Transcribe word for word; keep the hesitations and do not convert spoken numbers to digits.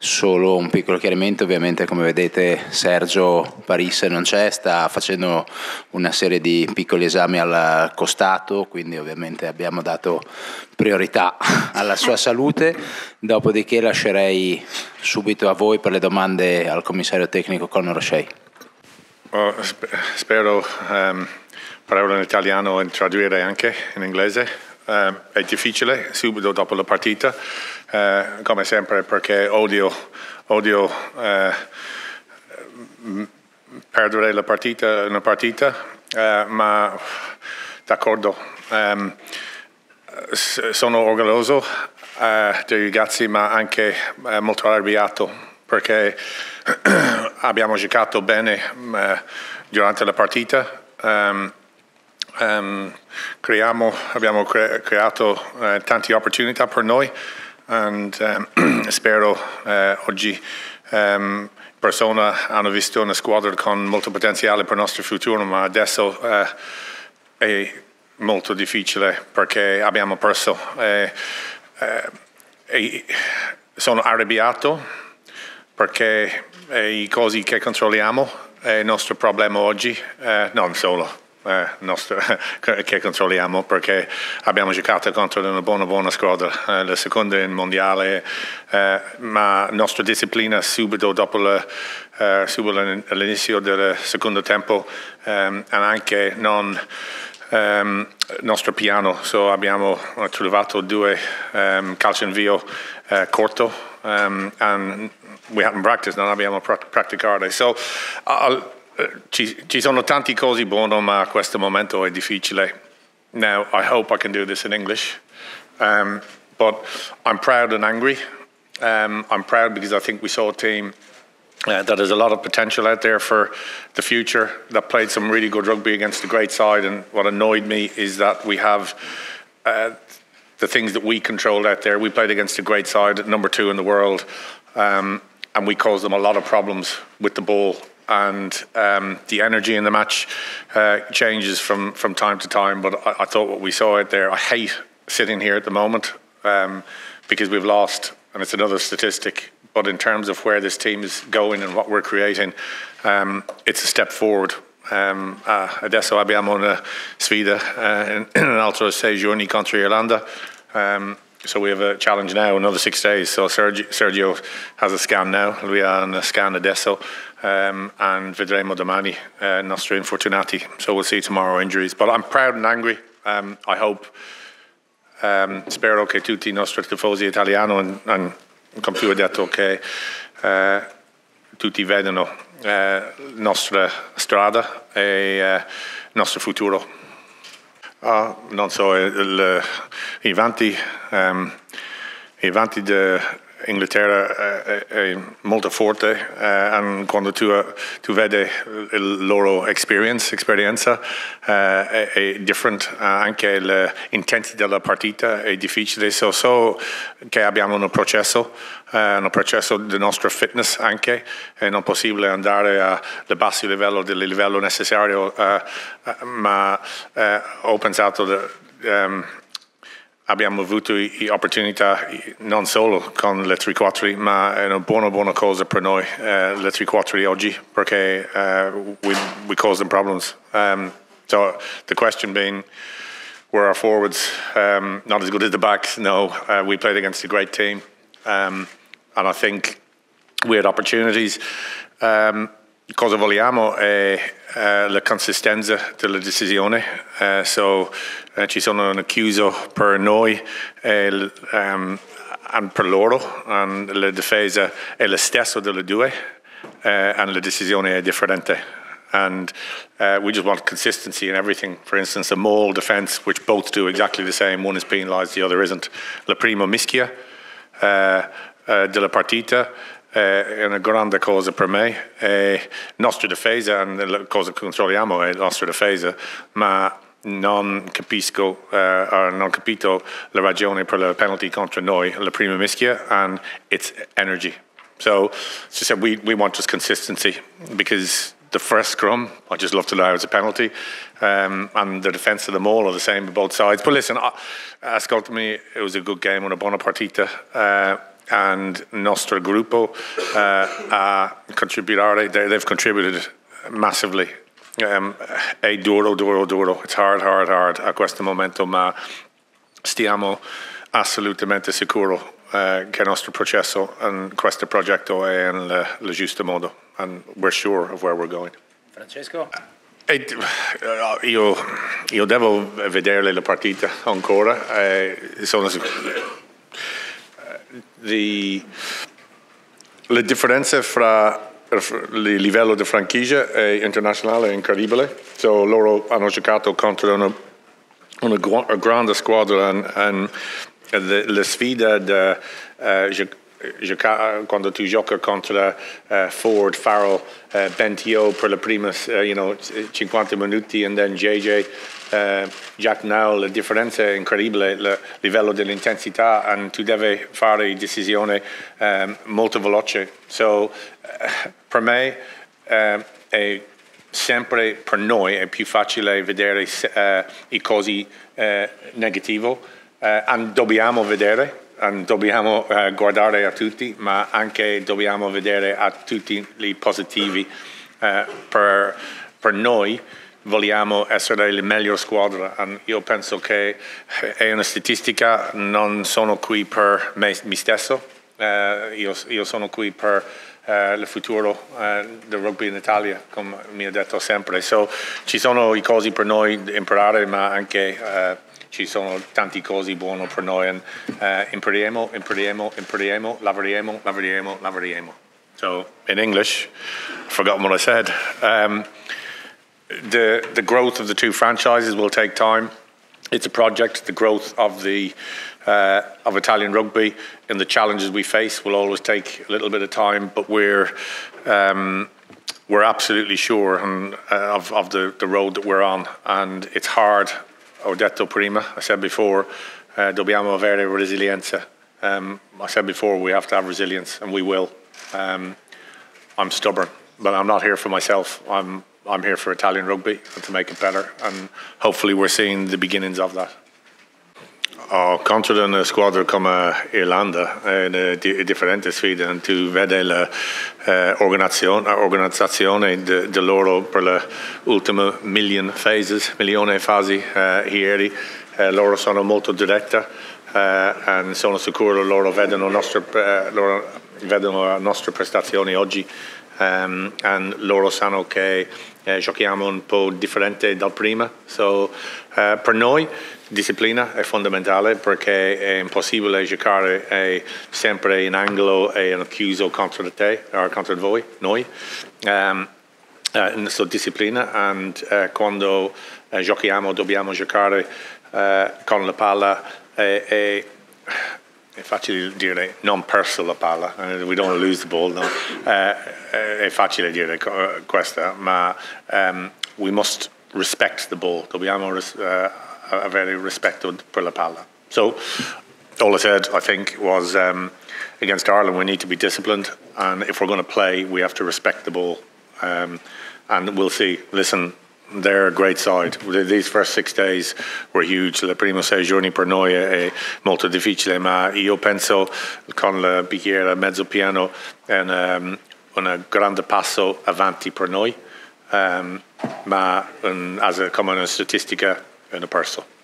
Solo un piccolo chiarimento, ovviamente come vedete Sergio Parisse non c'è, sta facendo una serie di piccoli esami al costato, quindi ovviamente abbiamo dato priorità alla sua salute, dopodiché lascerei subito a voi per le domande al commissario tecnico Conor O'Shea. Oh, spero um, parlare in italiano e tradurre anche in inglese. Uh, è difficile subito dopo la partita, uh, come sempre, perché odio, odio uh, perdere la partita, una partita, uh, ma d'accordo. Um, sono orgoglioso uh, dei ragazzi, ma anche uh, molto arrabbiato, perché abbiamo giocato bene uh, durante la partita. Um, Um, creiamo, abbiamo cre- creato uh, tante opportunità per noi e um, spero uh, oggi um, persone hanno visto una squadra con molto potenziale per il nostro futuro, ma adesso uh, è molto difficile perché abbiamo perso. E, uh, e sono arrabbiato perché i cose che controlliamo è il nostro problema oggi, uh, non solo. Eh, nostro, che controlliamo, perché abbiamo giocato contro una buona buona squadra, eh, la seconda in mondiale, eh, ma la nostra disciplina subito dopo la, eh, subito all'inizio del secondo tempo ehm, anche non ehm, il nostro piano, so abbiamo trovato due ehm, calci in via eh, corto um, and we haven't practiced, non abbiamo praticato, so I'll, Ci, ci sono tante cose buone, ma questo momento è difficile. Now, I hope I can do this in English, um, but I'm proud and angry. Um, I'm proud because I think we saw a team uh, that has a lot of potential out there for the future, that played some really good rugby against a great side, and what annoyed me is that we have uh, the things that we controlled out there. We played against a great side, number two in the world, um, and we caused them a lot of problems with the ball. And um, the energy in the match uh, changes from, from time to time. But I, I thought what we saw out there, I hate sitting here at the moment um, because we've lost, and it's another statistic. But in terms of where this team is going and what we're creating, um, it's a step forward. Um, uh, adesso abbiamo una sfida uh, in, in un altro sei giorni contro Irlanda. Um, So we have a challenge now, another six days. So Sergio, Sergio has a scan now. Lui ha una scan adesso. Um, and vedremo domani uh, nostri infortunati. So we'll see tomorrow injuries. But I'm proud and angry. Um, I hope, um, spero che tutti i nostri tifosi italiani, e come tu hai detto, che uh, tutti vedano la uh, nostra strada e il uh, nostro futuro. Ah, non so, il, i vanti, um, i vanti dell'Inghilterra è, è molto forte uh, e quando tu, tu vedi la loro experience, esperienza uh, è, è different, uh, anche l'intensità della partita è difficile, so, so che abbiamo un processo, uh, un processo del nostro fitness anche, è non possibile andare al basso livello del livello necessario, uh, uh, ma uh, ho pensato che um, abbiamo avuto opportunità non solo con le tre quattro, ma è una buona buona cosa per noi uh, le tre quattro oggi, perché uh, we, we cause them problems. Um, so the question being, were our forwards um, not as good as the backs? No, uh, we played against a great team. Um, and I think we had opportunities. Um, cosa vogliamo è uh, la consistenza della decisione. Uh, so uh, ci sono un chiuso per noi e um, per loro, and la difesa è la stessa delle due, uh, and la decisione è differente. And uh, we just want consistency in everything. For instance, a Maul defence, which both do exactly the same. One is penalised, the other isn't. La prima mischia uh, uh, della partita è una grande cosa per me. È nostra difesa, e la cosa che controlliamo è la nostra difesa, ma non capisco, uh, non capito la ragione per la penalty contro noi, la prima mischia, and it's energy. So, as I said, we, we want just consistency, because the first scrum, I just love to know it's a penalty, um, and the defence of the Maul are the same on both sides. But listen, ascoltami, it was a good game, una buona partita. Uh, and il nostro gruppo uh, a contribuire. They, they've contributed massively. Um, è duro, duro, duro. It's hard, hard, hard a questo momento, ma stiamo assolutamente sicuri uh, che il nostro processo in questo progetto è in il giusto modo. And we're sure of where we're going. Francesco? E, uh, io, io devo vedere la partita ancora. Eh, sono, the, le differenze fra il livello di franchigia e internazionale è incredibile. So, loro hanno giocato contro una, una grande squadra e la sfida di uh, quando tu giochi contro uh, Ford, Farrell, uh, Bentio per le prime uh, you know, cinquanta minuti e then J J, uh, Jack Now, la differenza è incredibile, il livello dell'intensità e tu devi fare decisioni um, molto veloci. So, uh, per me uh, è sempre per noi è più facile vedere uh, i cose uh, negativi uh, e dobbiamo vedere. E dobbiamo uh, guardare a tutti, ma anche dobbiamo vedere a tutti i positivi. Uh, per, per noi vogliamo essere la migliore squadra. E io penso che è una statistica, non sono qui per me, me stesso, uh, io, io sono qui per uh, il futuro uh, del rugby in Italia, come mi ha detto sempre. So, ci sono i cose per noi da imparare, ma anche uh, ci sono tanti cose buone per noi. And, uh, impariamo, impariamo, impariamo, lavoreremo, lavoreremo, lavoreremo. So, in English, I've forgotten what I said. Um, the, the growth of the two franchises will take time. It's a project. The growth of the uh, of Italian rugby and the challenges we face will always take a little bit of time, but we're um, we're absolutely sure and, uh, of, of the, the road that we're on, and it's hard. Ho detto prima, I said before, uh, dobbiamo avere resilienza. Um, I said before, we have to have resilience, and we will. Um, I'm stubborn, but I'm not here for myself. I'm I'm here for Italian rugby and to make it better, and hopefully we're seeing the beginnings of that. Oh, contro una squadra come Irlanda è una di, differente sfida, e tu vedi l'organizzazione uh, de, de loro per le ultime million phases, milione fasi uh, ieri. Uh, loro sono molto dirette e uh, sono sicuro loro vedono nostre, uh, loro vedono le nostre prestazioni oggi. Um, e loro sanno che eh, giochiamo un po' differente dal prima. So, uh, per noi disciplina è fondamentale, perché è impossibile giocare eh, sempre in angolo e in chiuso contro te o contro voi, noi. Um, uh, so disciplina, e uh, quando uh, giochiamo dobbiamo giocare uh, con la palla e, e è facile dire non perso la palla, uh, we don't want to lose the ball, no? Uh, è facile dire questa, ma um, we must respect the ball, dobbiamo uh, avere rispetto per la palla. So, all I said, I think, was um, against Ireland we need to be disciplined, and if we're going to play we have to respect the ball, um, and we'll see. Listen, they're a great side. These first six days were huge. Le prime sei giorni per noi è molto difficile, ma io penso con il bicchiere mezzo pieno è un, un grande passo avanti per noi, um, ma un, as a, come una statistica è una perso.